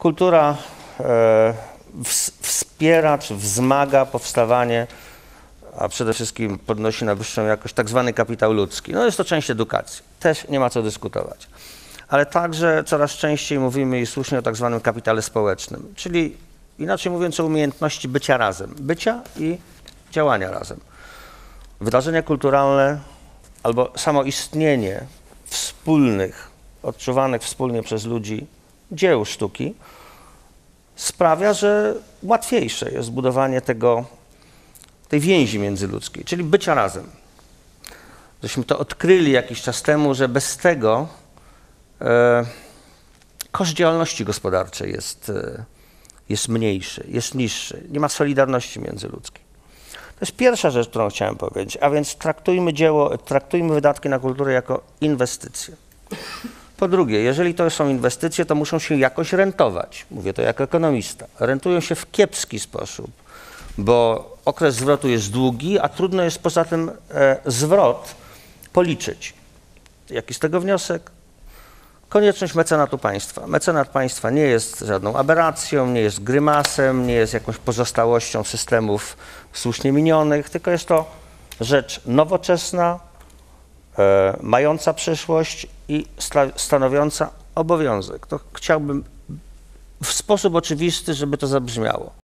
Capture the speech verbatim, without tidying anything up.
Kultura e, wspiera czy wzmaga powstawanie, a przede wszystkim podnosi na wyższą jakość tak zwany kapitał ludzki. No jest to część edukacji, też nie ma co dyskutować. Ale także coraz częściej mówimy i słusznie o tak zwanym kapitale społecznym, czyli inaczej mówiąc o umiejętności bycia razem, bycia i działania razem. Wydarzenia kulturalne albo samo istnienie wspólnych, odczuwanych wspólnie przez ludzi dzieł sztuki sprawia, że łatwiejsze jest budowanie tego, tej więzi międzyludzkiej, czyli bycia razem. Żeśmy to odkryli jakiś czas temu, że bez tego e, koszt działalności gospodarczej jest, e, jest mniejszy, jest niższy, nie ma solidarności międzyludzkiej. To jest pierwsza rzecz, którą chciałem powiedzieć, a więc traktujmy dzieło, traktujmy wydatki na kulturę jako inwestycje. Po drugie, jeżeli to są inwestycje, to muszą się jakoś rentować. Mówię to jako ekonomista. Rentują się w kiepski sposób, bo okres zwrotu jest długi, a trudno jest poza tym e, zwrot policzyć. Jaki z tego wniosek? Konieczność mecenatu państwa. Mecenat państwa nie jest żadną aberracją, nie jest grymasem, nie jest jakąś pozostałością systemów słusznie minionych, tylko jest to rzecz nowoczesna, e, mająca przyszłość i stanowiąca obowiązek. To chciałbym w sposób oczywisty, żeby to zabrzmiało.